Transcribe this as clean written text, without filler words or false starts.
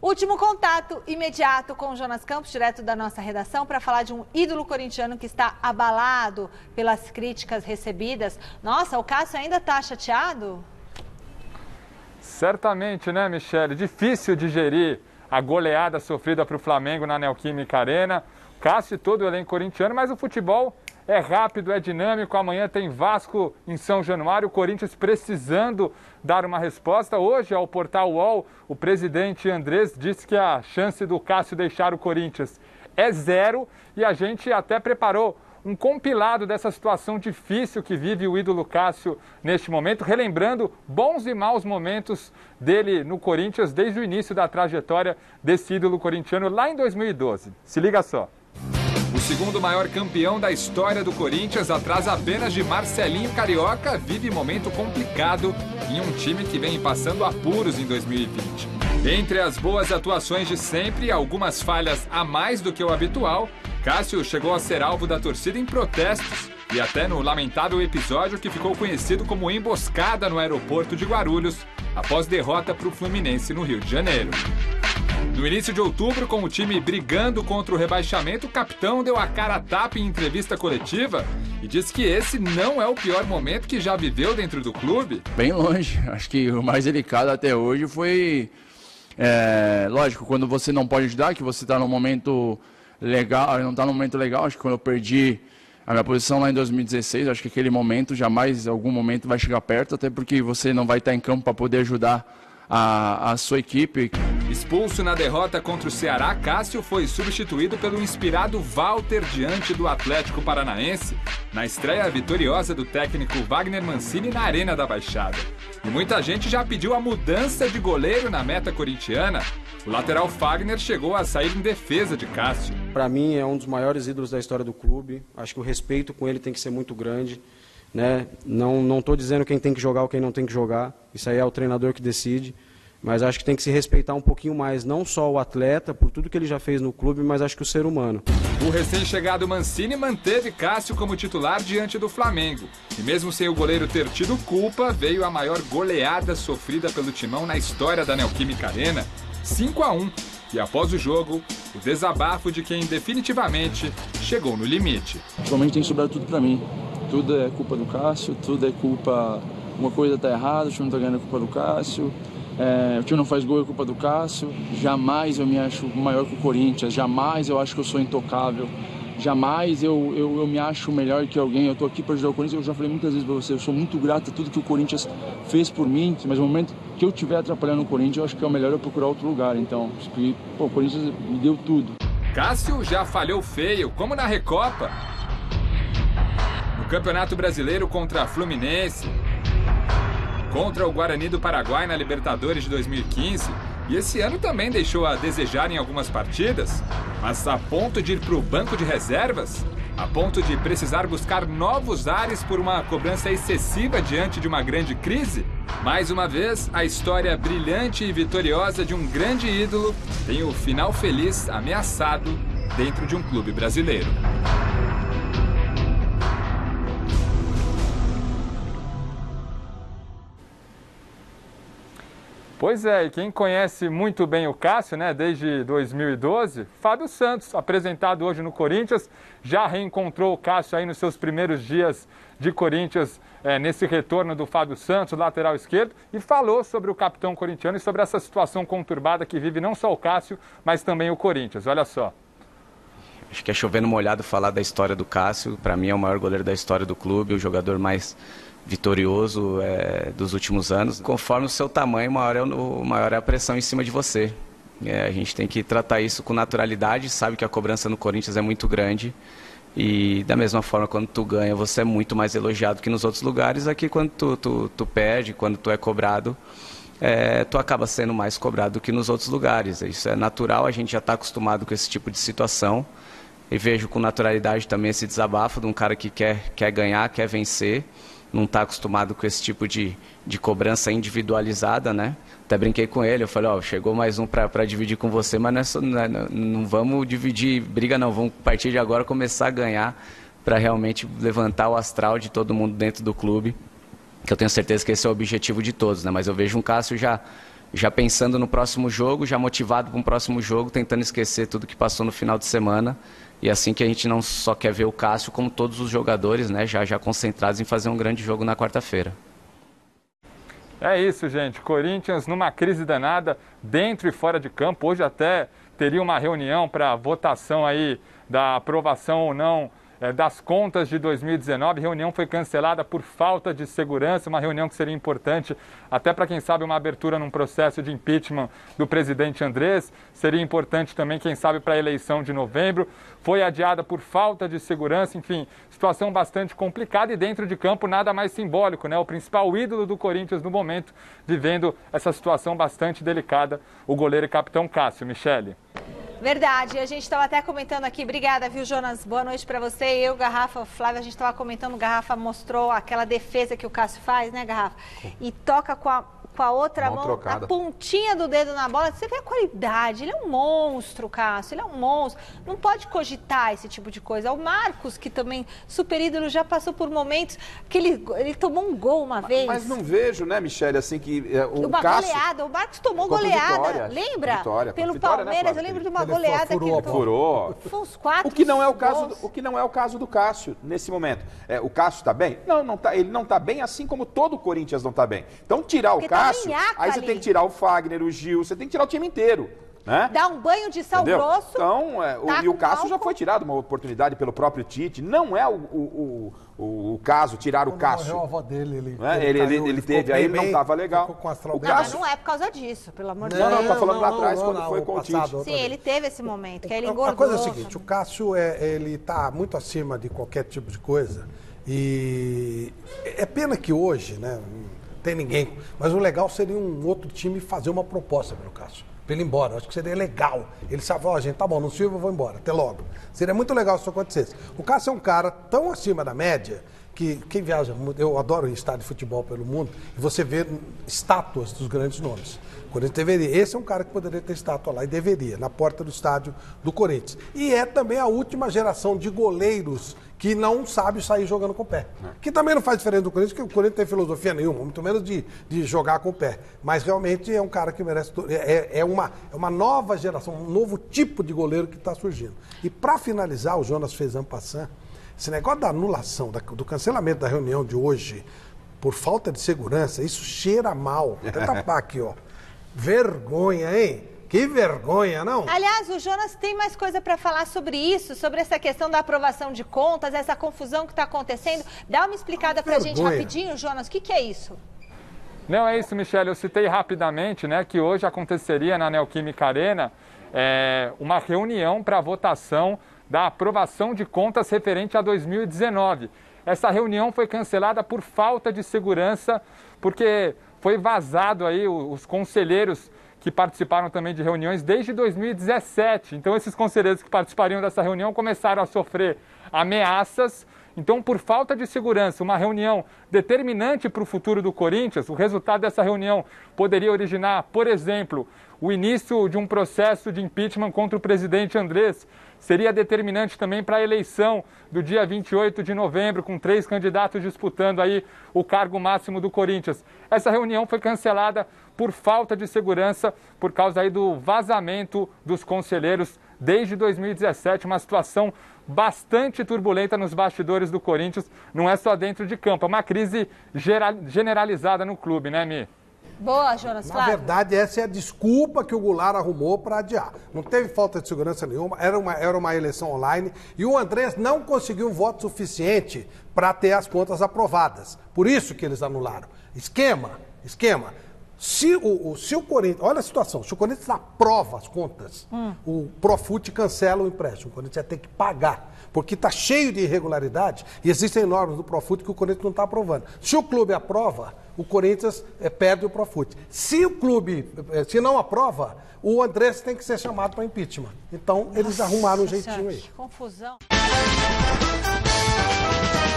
Último contato imediato com o Jonas Campos, direto da nossa redação, para falar de um ídolo corintiano que está abalado pelas críticas recebidas. Nossa, o Cássio ainda está chateado? Certamente, né, Michele? Difícil digerir a goleada sofrida para o Flamengo na Neoquímica Arena. Cássio e todo o elenco corintiano, mas o futebol é rápido, é dinâmico. Amanhã tem Vasco em São Januário, o Corinthians precisando dar uma resposta. Hoje, ao portal UOL, o presidente Andrés disse que a chance do Cássio deixar o Corinthians é 0 e a gente até preparou um compilado dessa situação difícil que vive o ídolo Cássio neste momento, relembrando bons e maus momentos dele no Corinthians desde o início da trajetória desse ídolo corintiano lá em 2012. Se liga só. O segundo maior campeão da história do Corinthians, atrás apenas de Marcelinho Carioca, vive momento complicado em um time que vem passando apuros em 2020. Entre as boas atuações de sempre e algumas falhas a mais do que o habitual, Cássio chegou a ser alvo da torcida em protestos e até no lamentável episódio que ficou conhecido como emboscada no aeroporto de Guarulhos, após derrota para o Fluminense no Rio de Janeiro. No início de outubro, com o time brigando contra o rebaixamento, o capitão deu a cara a tapa em entrevista coletiva e disse que esse não é o pior momento que já viveu dentro do clube. Bem longe. Acho que o mais delicado até hoje foi, lógico, quando você não pode ajudar, que você está num momento legal, não está num momento legal. Acho que quando eu perdi a minha posição lá em 2016, acho que aquele momento jamais, algum momento vai chegar perto, até porque você não vai estar em campo para poder ajudar a sua equipe. Expulso na derrota contra o Ceará, Cássio foi substituído pelo inspirado Walter diante do Atlético Paranaense, na estreia vitoriosa do técnico Wagner Mancini na Arena da Baixada. E muita gente já pediu a mudança de goleiro na meta corintiana. O lateral Fagner chegou a sair em defesa de Cássio. Para mim é um dos maiores ídolos da história do clube. Acho que o respeito com ele tem que ser muito grande, né? Não estou dizendo quem tem que jogar ou quem não tem que jogar. Isso aí é o treinador que decide. Mas acho que tem que se respeitar um pouquinho mais, não só o atleta, por tudo que ele já fez no clube, mas acho que o ser humano. O recém-chegado Mancini manteve Cássio como titular diante do Flamengo. E mesmo sem o goleiro ter tido culpa, veio a maior goleada sofrida pelo Timão na história da Neoquímica Arena, 5-1. E após o jogo, o desabafo de quem definitivamente chegou no limite. Atualmente tem sobrado tudo para mim. Tudo é culpa do Cássio, tudo é culpa... Uma coisa tá errada, o time não tá ganhando, é culpa do Cássio. O time não faz gol, é culpa do Cássio. Jamais eu me acho maior que o Corinthians, jamais eu acho que eu sou intocável, jamais eu me acho melhor que alguém. Eu tô aqui para ajudar o Corinthians, eu já falei muitas vezes para você, eu sou muito grato a tudo que o Corinthians fez por mim, mas no momento que eu estiver atrapalhando o Corinthians, eu acho que é o melhor eu procurar outro lugar. Então, o Corinthians me deu tudo. Cássio já falhou feio, como na Recopa, no Campeonato Brasileiro contra a Fluminense, contra o Guarani do Paraguai na Libertadores de 2015, e esse ano também deixou a desejar em algumas partidas, mas a ponto de ir para o banco de reservas, a ponto de precisar buscar novos ares por uma cobrança excessiva diante de uma grande crise. Mais uma vez, a história brilhante e vitoriosa de um grande ídolo tem o final feliz ameaçado dentro de um clube brasileiro. Pois é, e quem conhece muito bem o Cássio, né, desde 2012, Fábio Santos, apresentado hoje no Corinthians, já reencontrou o Cássio aí nos seus primeiros dias de Corinthians, nesse retorno do Fábio Santos, lateral esquerdo, e falou sobre o capitão corintiano e sobre essa situação conturbada que vive não só o Cássio, mas também o Corinthians. Olha só. Acho que é chovendo molhado falar da história do Cássio. Para mim é o maior goleiro da história do clube, o jogador mais vitorioso dos últimos anos. Conforme o seu tamanho, maior é a pressão em cima de você. A gente tem que tratar isso com naturalidade, sabe que a cobrança no Corinthians é muito grande e da mesma forma quando tu ganha você é muito mais elogiado que nos outros lugares. Aqui quando tu perde, quando tu é cobrado, tu acaba sendo mais cobrado do que nos outros lugares. Isso é natural, a gente já está acostumado com esse tipo de situação e vejo com naturalidade também esse desabafo de um cara que quer ganhar, quer vencer. Não está acostumado com esse tipo de cobrança individualizada, né? Até brinquei com ele, eu falei, chegou mais um para dividir com você, mas não vamos dividir briga não, vamos a partir de agora começar a ganhar para realmente levantar o astral de todo mundo dentro do clube, que eu tenho certeza que esse é o objetivo de todos, né? Mas eu vejo um Cássio já já pensando no próximo jogo, já motivado para um próximo jogo, tentando esquecer tudo que passou no final de semana. E assim que a gente não só quer ver o Cássio, como todos os jogadores, né, já concentrados em fazer um grande jogo na quarta-feira. É isso, gente. Corinthians numa crise danada, dentro e fora de campo. Hoje até teria uma reunião para votação aí da aprovação ou não das contas de 2019. A reunião foi cancelada por falta de segurança, uma reunião que seria importante até para, quem sabe, uma abertura num processo de impeachment do presidente Andrés. Seria importante também, quem sabe, para a eleição de novembro. Foi adiada por falta de segurança, enfim, situação bastante complicada e dentro de campo nada mais simbólico, né? O principal ídolo do Corinthians no momento, vivendo essa situação bastante delicada, o goleiro e capitão Cássio. Michele. Verdade, a gente estava até comentando aqui, obrigada, viu, Jonas? Boa noite para você. Eu, Garrafa, Flávia, a gente estava comentando, Garrafa mostrou aquela defesa que o Cássio faz, né, Garrafa? E toca com a outra mão, trocada, a pontinha do dedo na bola. Você vê a qualidade, ele é um monstro, Cássio, ele é um monstro. Não pode cogitar esse tipo de coisa. O Marcos, que também, super ídolo, já passou por momentos que ele tomou um gol uma vez. Mas não vejo, né, Michele, assim que uma Cássio... goleada, o Marcos tomou goleada, Vitória, lembra? Vitória, pelo Vitória, Palmeiras, né, eu lembro de uma goleada que ele furou. Foi uns 4 o que não é o caso do Cássio nesse momento. O Cássio está bem? Não tá, ele não está bem, assim como todo o Corinthians não está bem. Então tirar o Cássio, aí você tem que tirar o Fagner, o Gil, você tem que tirar o time inteiro. Né? Dá um banho de sal grosso. Então, e o Cássio já foi tirado uma oportunidade pelo próprio Tite. Não é o caso tirar o Cássio. Morreu a avó dele, ele teve, aí ele não estava legal. O Cássio... não é por causa disso, pelo amor de Deus. Não, tô falando lá atrás, quando foi com o Tite. Sim, ele teve esse momento, que ele engordou. A coisa é a seguinte, o Cássio, ele está muito acima de qualquer tipo de coisa. E é pena que hoje, né, não tem ninguém. Mas o legal seria um outro time fazer uma proposta para o Cássio. Para ele ir embora, acho que seria legal. Ele sabe, gente, tá bom, não sirva, eu vou embora, até logo. Seria muito legal se isso acontecesse. O Cássio é um cara tão acima da média que quem viaja, eu adoro ir em estádio de futebol pelo mundo, e você vê estátuas dos grandes nomes. O Corinthians deveria, esse é um cara que poderia ter estátua lá, e deveria, na porta do estádio do Corinthians. E é também a última geração de goleiros que não sabe sair jogando com o pé. Que também não faz diferença do Corinthians, porque o Corinthians não tem filosofia nenhuma, muito menos de jogar com o pé. Mas realmente é um cara que merece... É uma nova geração, um novo tipo de goleiro que está surgindo. E para finalizar, o Jonas fez en passant, esse negócio da anulação, do cancelamento da reunião de hoje, por falta de segurança, isso cheira mal. Vou até tapar aqui, ó. Vergonha, hein? Que vergonha, não? Aliás, o Jonas tem mais coisa para falar sobre isso, sobre essa questão da aprovação de contas, essa confusão que está acontecendo. Dá uma explicada para a gente rapidinho, Jonas, o que é isso? Não, é isso, Michele. Eu citei rapidamente, né, que hoje aconteceria na Neoquímica Arena uma reunião para votação da aprovação de contas referente a 2019. Essa reunião foi cancelada por falta de segurança, porque foi vazado aí os conselheiros que participaram também de reuniões desde 2017. Então, esses conselheiros que participariam dessa reunião começaram a sofrer ameaças. Então, por falta de segurança, uma reunião determinante para o futuro do Corinthians, o resultado dessa reunião poderia originar, por exemplo, o início de um processo de impeachment contra o presidente Andrés. Seria determinante também para a eleição do dia 28 de novembro, com 3 candidatos disputando aí o cargo máximo do Corinthians. Essa reunião foi cancelada por falta de segurança, por causa aí do vazamento dos conselheiros desde 2017, uma situação bastante turbulenta nos bastidores do Corinthians, não é só dentro de campo, é uma crise generalizada no clube, né, Mi? Boa, Jonas, Na verdade, essa é a desculpa que o Goulart arrumou para adiar. Não teve falta de segurança nenhuma, era uma eleição online e o Andrés não conseguiu um voto suficiente para ter as contas aprovadas. Por isso que eles anularam. Esquema. Se o Corinthians... Olha a situação. Se o Corinthians aprova as contas, o Profut cancela o empréstimo. O Corinthians vai ter que pagar. Porque está cheio de irregularidade e existem normas do Profut que o Corinthians não está aprovando. Se o clube aprova, o Corinthians perde o Profut. Se o clube se não aprova, o Andrés tem que ser chamado para impeachment. Então, eles arrumaram um jeitinho aí. Que confusão.